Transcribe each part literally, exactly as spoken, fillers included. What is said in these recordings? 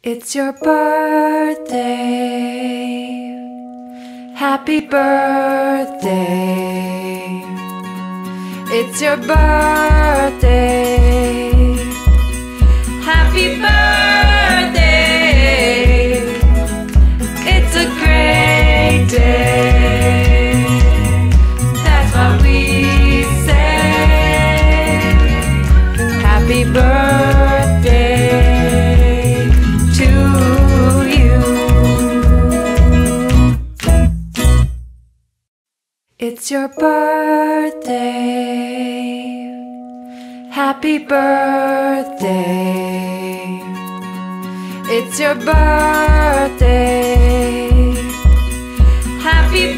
It's your birthday. Happy birthday. It's your birthday. Happy birthday. It's a great day. That's what we say. Happy birthday to you. It's your birthday. Happy birthday. It's your birthday. Happy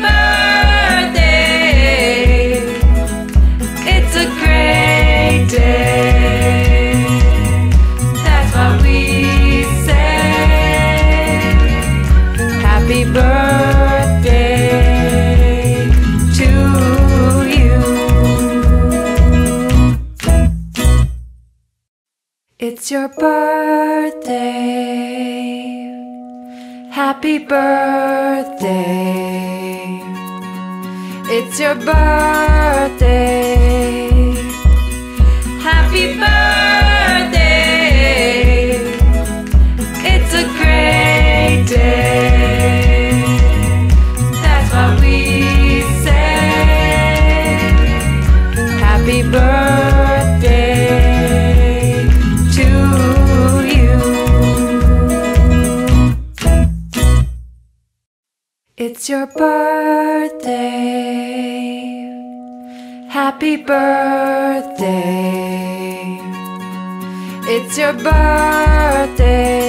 birthday. It's a great day. That's what we say. Happy birthday to you. It's your birthday. Happy birthday. It's your birthday. Happy birthday. It's a great day. That's what we say. Happy birthday to you. It's your birthday. Happy birthday. It's your birthday.